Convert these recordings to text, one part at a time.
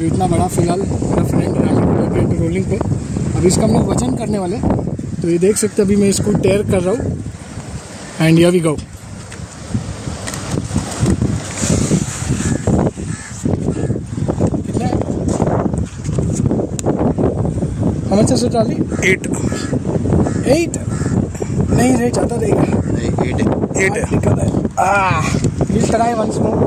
जो इतना बड़ा फिलहाल मेरा फ्रेंड रोलिंग पे। अभी इसका हम लोग वजन करने वाले, तो ये देख सकते हैं अभी मैं इसको टेयर कर रहा हूँ। And here we go. कितना है? how much is it trolley? 8 नहीं रे, ज़्यादा देगा। 8 निकल है। Please try once more.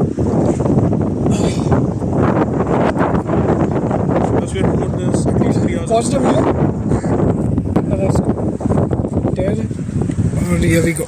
Pause the video. Let's go. There. And here we go.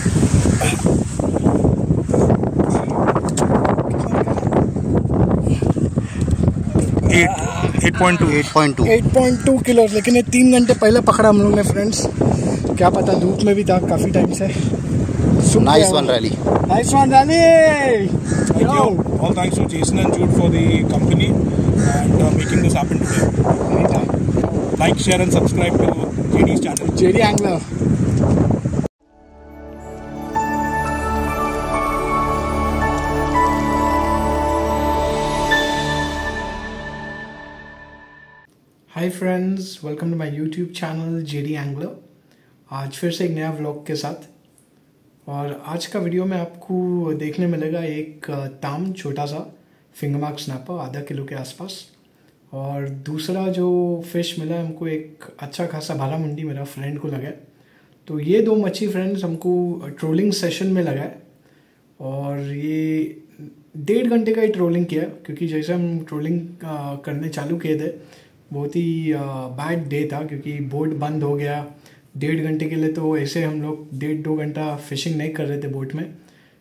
8.2 kilo. लेकिन ये 3 घंटे पहले पकड़ा हम लोग ने फ्रेंड्स। क्या पता, धूप में भी था काफ़ी टाइम से। Nice one, Rally. Nice one, Rally. Thank you. All thanks to Jason and Jude for the company and making this happen today. Anytime. Like, share and subscribe to JD's channel. JD Angler. Hi friends, welcome to my YouTube channel JD Angler. आज फिर से एक नया vlog के साथ। और आज का वीडियो में आपको देखने मिलेगा एक ताम छोटा सा फिंगर मार्क स्नैपर आधा किलो के आसपास। और दूसरा जो फ़िश मिला हमको एक अच्छा खासा बारामुंडी मेरा फ्रेंड को लगा है। तो ये 2 मच्छी फ्रेंड्स हमको ट्रोलिंग सेशन में लगा है। और ये 1.5 घंटे का ही ट्रोलिंग किया, क्योंकि जैसे हम ट्रोलिंग करने चालू किए थे बहुत ही बैड डे था, क्योंकि बोट बंद हो गया 1.5 घंटे के लिए। तो ऐसे हम लोग 1.5-2 घंटा फिशिंग नहीं कर रहे थे बोट में।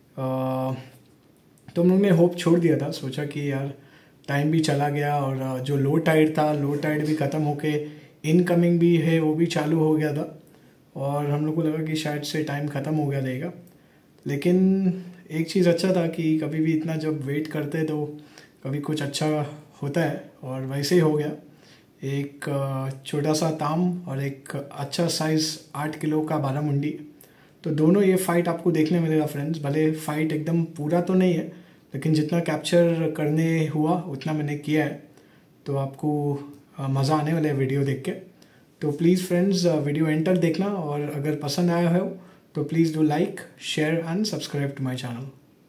तो हम लोग ने होप छोड़ दिया था, सोचा कि यार टाइम भी चला गया और जो लो टाइड था, लो टाइड भी ख़त्म होके इनकमिंग भी है वो भी चालू हो गया था। और हम लोग को लगा कि शायद से टाइम ख़त्म हो गया रहेगा। लेकिन एक चीज़ अच्छा था कि कभी भी इतना जब वेट करते तो कभी कुछ अच्छा होता है, और वैसे ही हो गया। एक छोटा सा ताम और एक अच्छा साइज़ 8 किलो का बारामुंडी। तो दोनों ये फ़ाइट आपको देखने मिलेगा फ्रेंड्स। भले फ़ाइट एकदम पूरा तो नहीं है, लेकिन जितना कैप्चर करने हुआ उतना मैंने किया है। तो आपको मज़ा आने वाला है वीडियो देख के। तो प्लीज़ फ्रेंड्स वीडियो एंड तक देखना, और अगर पसंद आया हो तो please do like, share and subscribe to my channel.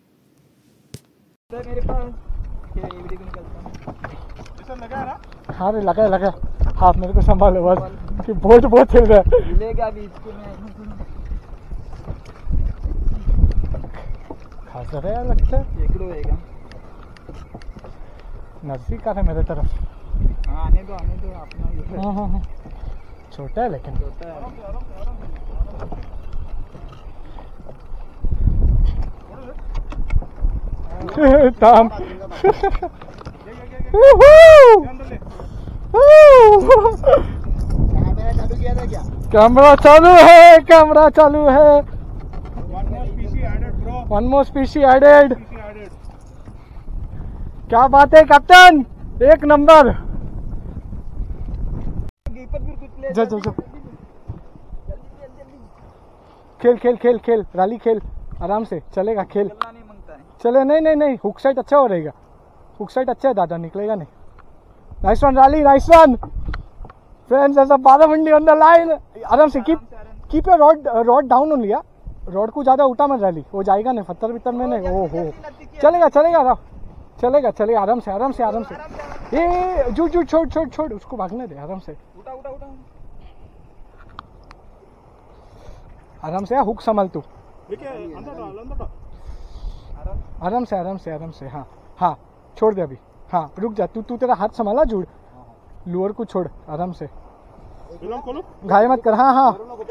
लगा है ना? हाँ रे, लगा। हाथ मेरे को संभालो बस, कि बोट बहुत चल रहा है। लेगा भी इसको खासा है यार, लगता है 1 किलो रहेगा। नजदीक आ रहा है मेरे तरफ। हाँ आने दो अपना। हाँ, छोटा है लेकिन। छोटा है। ताम। कैमरा चालू है। One more species added. क्या बात है कैप्टन, 1 नंबर। जा खेल राली, खेल आराम से चलेगा, खेल चले। नहीं, हुक साइड अच्छा हो रहेगा। हुक साइड अच्छा है दादा, निकलेगा नहीं। नाइस वन राली, नाइस वन फ्रेंड्स। ऐसा बारामुंडी ऑन द लाइन। आराम से keep your rod down only. Rod को ज़्यादा उठा मत रैली, वो जाएगा नहीं पत्थर में नहीं। ओहो, चलेगा आराम से। ये जू छोड़ उसको भागने दे। आराम से आराम से। हुक संभाल तू। आराम से। हाँ छोड़ दे अभी। हाँ रुक जा, तू तेरा हाथ संभाला जुड़, लूअर को छोड़ आराम से, घाय मत कर। हाँ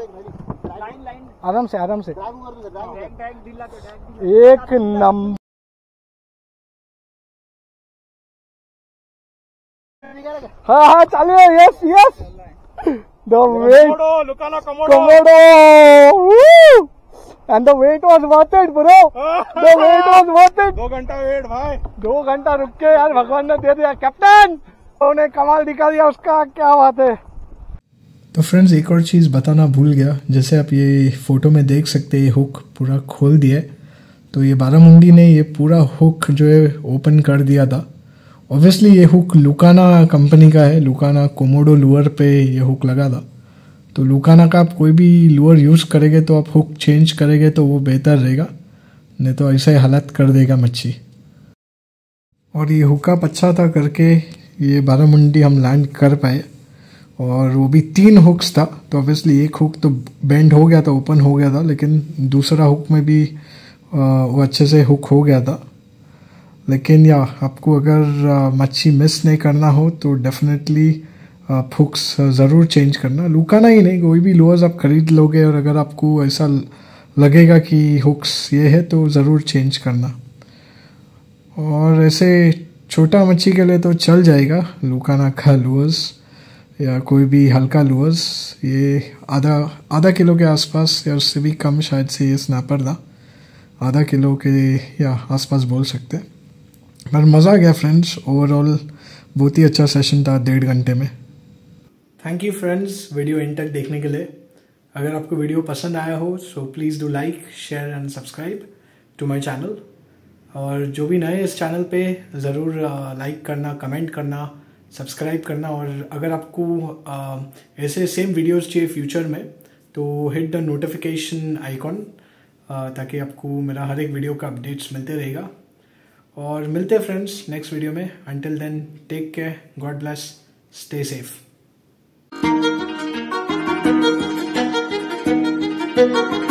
आराम से। 1 नंबर। हाँ चालू है। Yes the weight Komodo and the wait was worth it bro. The wait was worth it. 2 घंटा वेट भाई, 2 घंटा रुक के यार भगवान ने दे दिया। कैप्टन उन्हें कमाल दिखा दिया उसका, क्या बात है। तो फ्रेंड्स एक और चीज़ बताना भूल गया, जैसे आप ये फ़ोटो में देख सकते हैं हुक पूरा खोल दिया है। तो ये बारामुंडी ने ये पूरा हुक जो है ओपन कर दिया था, ऑब्वियसली ये हुक लुकाना कंपनी का है, लुकाना कोमोडो लूअर पे ये हुक लगा था। तो लुकाना का आप कोई भी लूअर यूज़ करेंगे तो आप हुक चेंज करेंगे तो वो बेहतर रहेगा, नहीं तो ऐसा ही हालत कर देगा मच्छी। और ये हुकअप अच्छा था करके ये बारामुंडी हम लैंड कर पाए, और वो भी 3 हुक्स था। तो ऑब्वियसली एक हुक तो बेंड हो गया था, ओपन हो गया था, लेकिन दूसरा हुक में भी वो अच्छे से हुक हो गया था। लेकिन या आपको अगर मच्छी मिस नहीं करना हो तो डेफिनेटली आप हुक्स ज़रूर चेंज करना। लुकाना ही नहीं, कोई भी लूअर्स आप खरीद लोगे और अगर आपको ऐसा लगेगा कि हुक्स ये है तो ज़रूर चेंज करना। और ऐसे छोटा मच्छी के लिए तो चल जाएगा लुकाना का लूअर्स या कोई भी हल्का लूअर्स। ये आधा किलो के आसपास या उससे भी कम शायद से ये स्नैपर था, आधा किलो के या आसपास बोल सकते हैं। पर मज़ा आ गया फ्रेंड्स, ओवरऑल बहुत ही अच्छा सेशन था 1.5 घंटे में। Thank you friends video end तक देखने के लिए। अगर आपको वीडियो पसंद आया हो so please do like, share and subscribe to my channel. और जो भी नए इस चैनल पे ज़रूर लाइक करना, कमेंट करना, सब्सक्राइब करना। और अगर आपको ऐसे सेम वीडियोस चाहिए फ्यूचर में तो हिट द नोटिफिकेशन आइकॉन, ताकि आपको मेरा हर एक वीडियो का अपडेट्स मिलते रहेगा। और मिलते हैं फ्रेंड्स नेक्स्ट वीडियो में। Until then take care, God bless, stay safe.